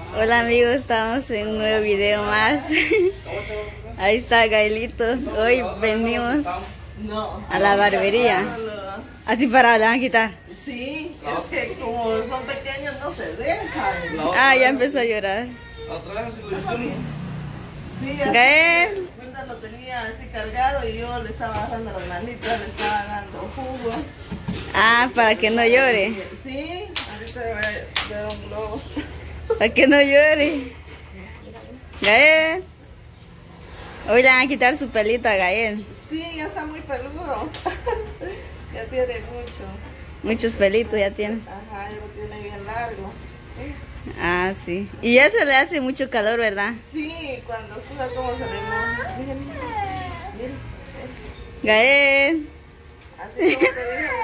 Hola amigos, estamos en un nuevo video más. Ahí está Gaelito. Hoy venimos a la barbería. Así para, ¿le van a quitar? Sí, es que como son pequeños no se dejan. Ah, ya empezó a llorar. Sí, Gael. Wilda lo tenía así cargado y yo le estaba bajando las manitas, le estaba dando jugo. Ah, para que no llore. Sí, ahorita le voy a dar un globo. Para que no llore. Gael. Hoy le van a quitar su pelito a Gael. Sí, ya está muy peludo. Ya tiene mucho. Muchos pelitos ya tiene. Ajá, ya lo tiene bien largo. Ah, sí. Y eso le hace mucho calor, ¿verdad? Sí, cuando suda como se le moja. Miren, miren. Gael. Así como te dije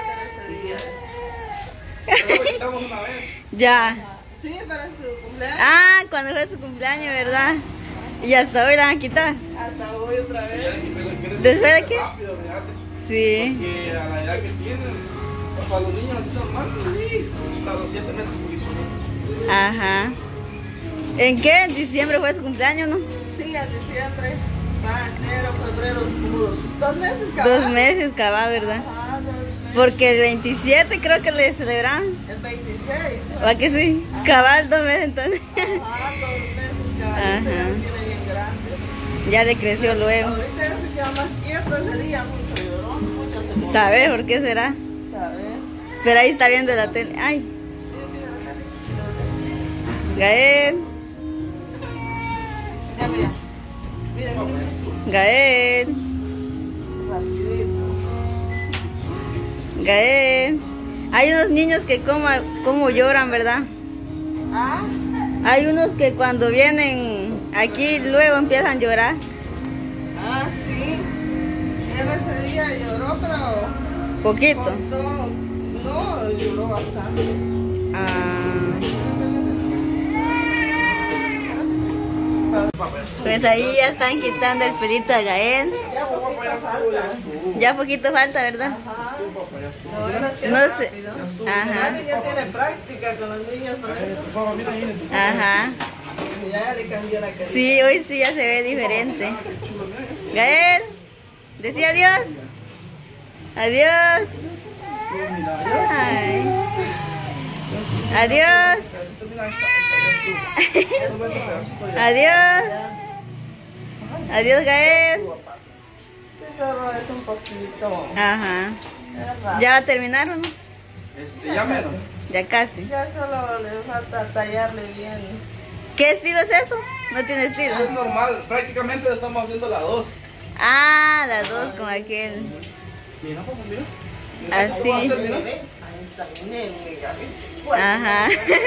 ese día. Lo quitamos una vez. Ya. Sí, para su cumpleaños. Ah, cuando fue su cumpleaños, ¿verdad? Y hasta hoy la van a quitar. Hasta hoy otra vez. ¿Después de qué? Rápido, fíjate. Sí. Que a la edad que tienen, para los niños así normal, hasta los 7 meses poquito. Ajá. ¿En qué? ¿En diciembre fue su cumpleaños, no? Sí, a diciembre. Va, enero, febrero, como 2 meses cabal. 2 meses cabal, ¿verdad? Ajá, 2 meses. Porque el 27 creo que le celebraban. El 26. ¿Va que sí? Cabal 2 meses entonces. Ajá, 2 meses cabal. Ajá. Este ya lo tiene bien grande. Ya le creció luego. Ahorita ya se queda más quieto ese día, mucho lloró, mucho se movió. ¿Sabes por qué será? ¿Sabes? Pero ahí está viendo la tele. Ay, Gael. Ya mira. Mira, mira. Gael. Rapidito. Gael. Hay unos niños que como lloran, ¿verdad? Ah, Hay unos que cuando vienen aquí luego empiezan a llorar. ah, sí. Él ese día lloró, pero Poquito. costó. No, lloró bastante. Ah, pues ahí ya están quitando el pelito a Gael. Ya poquito falta. Ya poquito falta, ¿verdad? Ajá. No, es que No es sé. rápido. Ajá. Nadie ya tiene práctica con los niños, por eso. Ajá. Ya le cambió la cara. Sí, hoy sí ya se ve diferente. Gael, decía adiós. Adiós. Ay. Adiós. Adiós. Adiós, Gael. Sí, solo es un poquito. Ajá. Es rápido. ¿Ya terminaron? Ya menos. Ya casi. Ya solo le falta tallarle bien. ¿Qué estilo es eso? No tiene estilo. Es normal, prácticamente estamos haciendo la 2. Ah, las dos con aquel. Mira, papá, mira. Así. ¿Cómo va a ser, mira? Ahí está, nene, ¿viste? Ajá.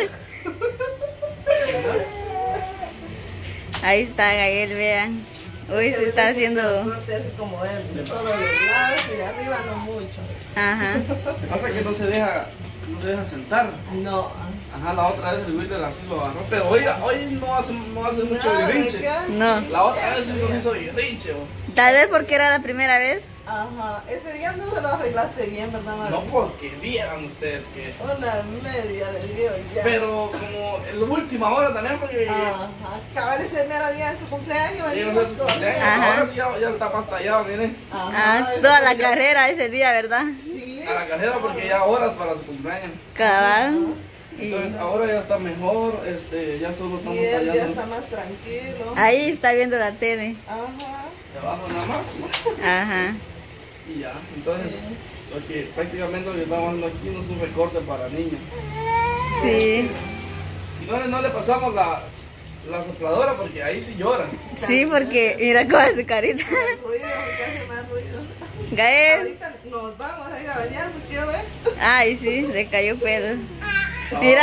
Ahí está Gael, vean. Hoy se está haciendo. Corte así como él, solo de lados y de arriba no mucho. Ajá. Lo que pasa es que no se deja sentar. No. Ajá, la otra vez el Wilder así lo agarró, pero hoy no hace mucho guirrinche. No. La otra vez sí lo hizo guirrinche. Tal vez porque era la primera vez. Ajá. Ese día no se lo arreglaste bien, ¿verdad, Mari? No porque vieran ustedes que... Una media le dio ya. Pero como en la última hora también porque... Ajá. Cabal ese mero día de su cumpleaños. ellos venimos es su con cumpleaños. él. Ajá. Ahora sí ya está más tallado, miren. Ajá, Ah, eso toda la ya- carrera ese día, ¿verdad? Sí. A la carrera porque ya horas para su cumpleaños. Cabal. Y Entonces ahora ya está mejor, ya solo estamos Y él ya tallando está más tranquilo. ahí está viendo la tele. Ajá. de abajo nada más Ajá. y ya. Entonces, lo que prácticamente lo que estamos haciendo aquí no es un recorte para niños. Sí. Y no le pasamos la sopladora porque ahí sí lloran. Sí, porque mira cómo es su carita. Ruido, porque hace más ruido. Gael. Ahorita nos vamos a ir a bañar, porque quiero ver. Ay, sí, le cayó pedo. Mira.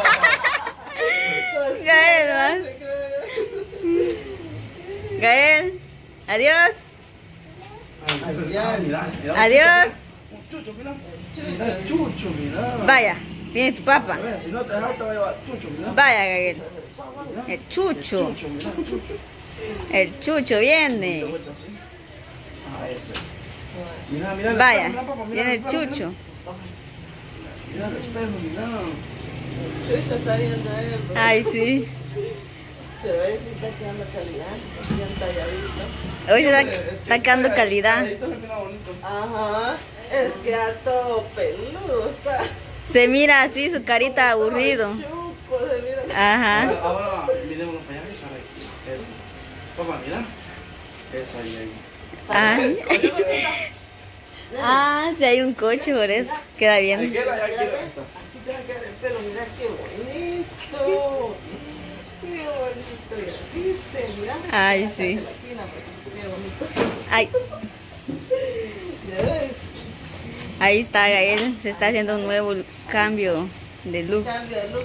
Gael, más. Gael. Adiós. Mira. Adiós. Chucho, mira. Mira, Chucho, mira. Vaya, viene tu papá. A ver, si no te dejas te va a llevar Chucho, mira. Vaya, Gael. El chucho. Chucho, mira, Chucho. El chucho viene. Ah, ese. Mira, Vaya, mira, papá, mira viene el espejo, chucho. Mira el espejo, mira. Chucho está viendo él. Ay, sí. Pero ese sí está quedando calidad, bien talladito. Hoy se está quedando calidad. Ajá, es que a todo peludo está. Se mira así su carita aburrido. Chuco, se mira. Ajá. Ahora miremoslo para allá y para aquí. Eso. Papá, mira. Esa y ahí. Ay. Ah, si hay un coche por eso. Queda Ahí bien. queda, ya quiero. Así te va a quedar el pelo, mira qué bonito. Qué bonito, ya viste, mira. Ay, La sí. gelatina, para que te quede bonito. Ay, Ya ves, ahí está Gael. Se está haciendo un nuevo cambio de look. cambio de look.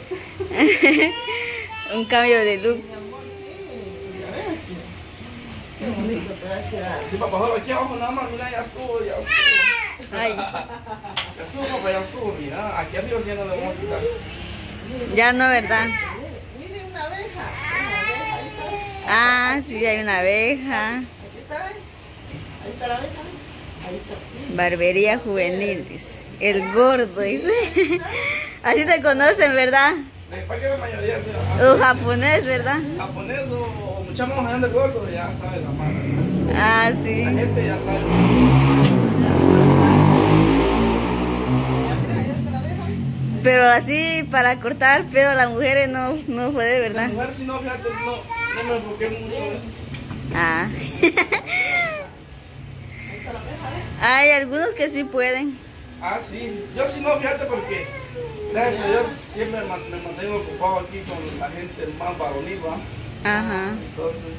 Un cambio de look. Mi amor, sí, ya ves. Qué bonito te va a quedar. Sí, papá, solo aquí abajo nada más, mira, ya estuvo, ya estuvo. Ay, Ya estuvo, papá, ya estuvo, mira. Aquí arriba sí no le vamos a quitar. ya no, ¿verdad? Mire una abeja. Una abeja, ahí está. Ah, sí, hay una abeja. Aquí está, ¿ves? Ahí está la abeja. Ahí está. Barbería juvenil, dice. El gordo, dice. Así te conocen, ¿verdad? ¿Para qué la mayoría sea O japonés, ¿verdad? japonés o mucha más allá del gordo? Ya sabe la mano. Ah, La sí. gente ya sabe. Mira, ya está la abeja. Pero así para cortar pelo a las mujeres no puede, La ¿verdad? mujer, si no, fíjate, no me enfoqué mucho en eso. Ah. Hay algunos que sí pueden. Ah, sí. Yo sí no, fíjate, porque gracias a Dios siempre me mantengo ocupado aquí con la gente más varonil, ¿va? Ajá. Entonces,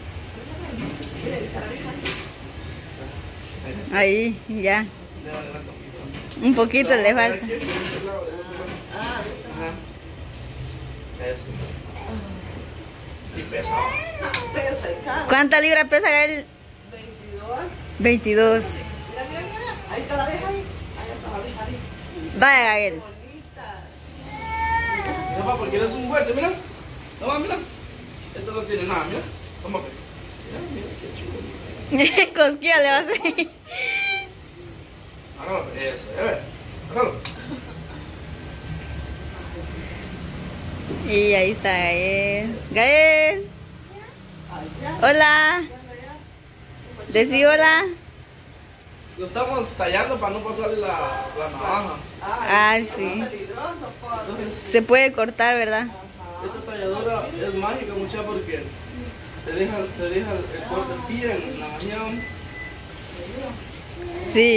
Ahí, ya. le adelanto Un poquito le falta. Aquí, de este lado, de este lado. Ajá. Eso. Sí pesa. Pesa y cada. ¿Cuántas libras pesa Gael? 22. 22. Mira, mira, mira. Ahí está la abeja. Ahí está la abeja. Ahí. Vaya Gael. Bonita. Mira, papá, porque eres un juguete, mira. Toma, mira. Esto no tiene nada, mira. Toma, pues. Mira, mira, qué chulo. Cosquilla le va a hacer. Agárralo, eso, ya ves. Agárralo. Y ahí está Gael. Gael. Hola. Decí hola. Lo estamos tallando para no pasarle la navaja. Ah, sí. Peligroso, por. Se puede cortar, ¿verdad? Esta talladora es mágica, mucha, porque te deja el corte bien en la mañana. Sí.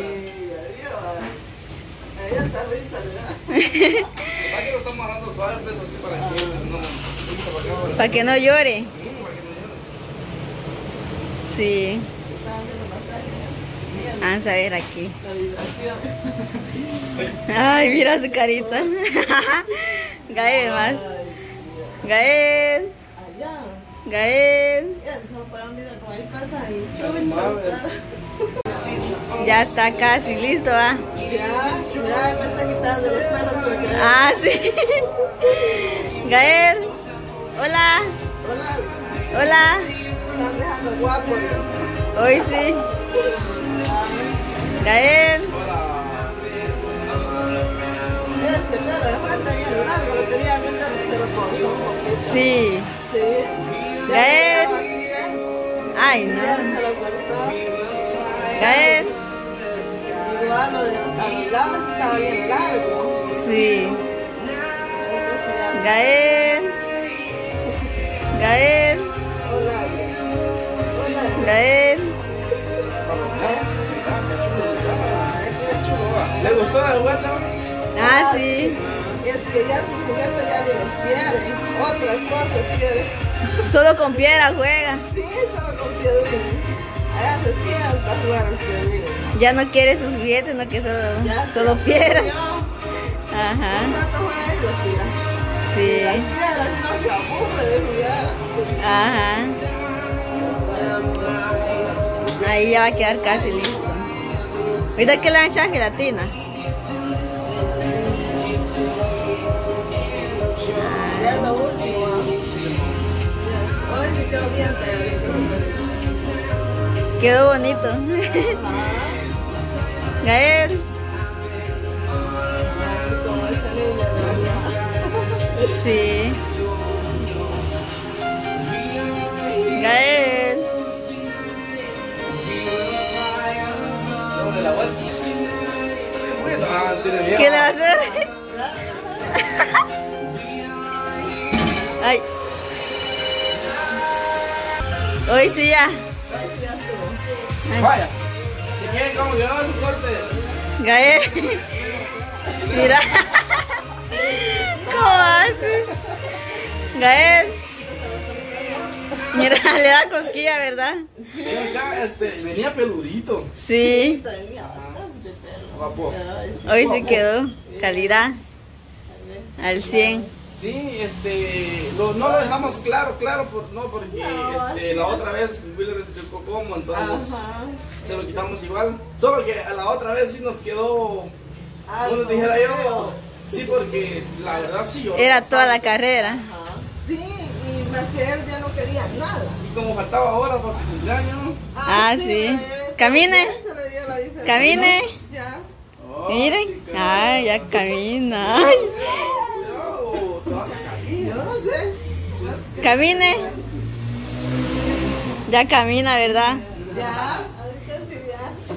Ahí está risa, ¿verdad? ¿Para que lo estamos agarrando suave, pues, así para que no Para que no llore. para que no llore. Sí. Está haciendo masaje. Bien, Vamos a ver aquí. la vibración. Ay, mira su carita. Gael más. Gael. Allá. Gael. Ya, no para mirar cómo ahí pasa el Ya está casi listo, ¿va? Ya, me está quitando los pelos porque. Ah, sí. Gael. Hola. Hola, Hola. estás dejando guapo. Hoy sí. Gael. Este pelo le falta ya largo, lo tenía bien largo, se lo cortó un poquito. Sí. Sí. Gael. Ay, Ya no. se lo cortó. Gael. Igual lo de a los lados estaba bien largo. Sí. Entonces ya. Gael. Gael. Hola. Hola. Gael. ¿Le gustó la vuelta? Ah, sí. Es que ya sus juguetes ya ni los quiere. Otras cosas quiere. Solo con piedra juega. Sí, solo con piedrines. Allá se sienta a jugar los piedrines. Ya no quiere sus juguetes, no que Ya solo se piedra. aburrió. Ajá. Un rato juega y los tira. Las Sí. piedras no se aburre de jugar. Ajá. Ahí ya va a quedar casi listo. Ahorita que le van a echar gelatina. Ya es lo último. Hoy se quedó bien talladito. Quedó bonito. Gael. Así como esa niña, de verdad. Sí. Ay. Hoy sí ya. Vaya. Si quieren, ¿cómo quedó su corte? Gael. Mira. ¿Cómo hace? Gael. Mira, le da cosquilla, ¿verdad? Ya, venía peludito. Sí. Guapo. Hoy sí quedó. Calidad. Al 100. Sí, no lo dejamos claro, porque la otra vez Willer explicó cómo, entonces se lo quitamos igual. Solo que a la otra vez sí nos quedó, como les dijera yo, sí, porque la verdad sí yo. Era toda la carrera. Sí, y más que él ya no quería nada. Y como faltaba horas para su cumpleaños. Ah, sí. Camine. Se le dio la diferencia. Camine. Ya. Oh, Miren. sí, Ay, ya camina. Ay. Cuidado, te vas a caer. Yo no sé. Camine. Ya camina, ¿verdad? Ya. Ahorita sí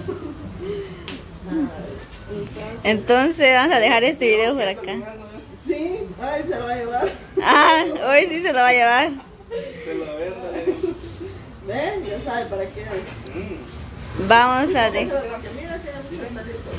ya. Entonces vamos a dejar este video por acá. Sí. Ay, se lo va a llevar. Ah, hoy sí se lo va a llevar. Te la venda, ¿Ven? Ya sabe para qué. Vamos a dejar. Mira, tiene mucho salito.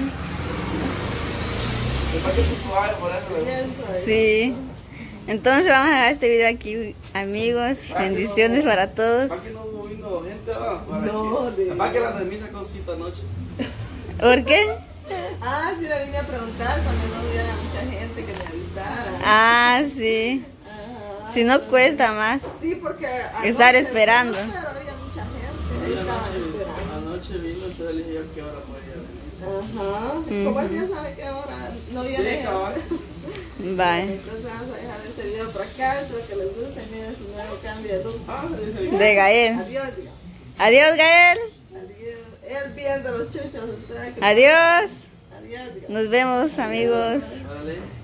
Bien suave. Sí. Entonces vamos a dejar este video aquí, amigos. Bendiciones para todos. ¿Para qué no hubo viendo gente? No, ¿Para que la remisa cosita anoche? ¿Por qué? Ah, sí le vine a preguntar cuando no hubiera mucha gente que me avisara. Ah, sí. Ajá. Si no cuesta más. Sí, porque Estar anoche- esperando. No, pero había mucha gente. Ahí estaban esperando. Anoche vino, entonces le dije yo qué hora podía venir. Ajá. Como él ya sabe qué hora no viene. Sí, cabal. Bye. Entonces vamos a dejar este video por acá. Espero que les guste. Miren su nuevo cambio de look. Ah, dice De Gael. Adiós, diga. Adiós, Gael. Adiós. Él viendo los chuchos. Entonces, Adiós. Adiós, diga. Nos vemos, amigos. Órale.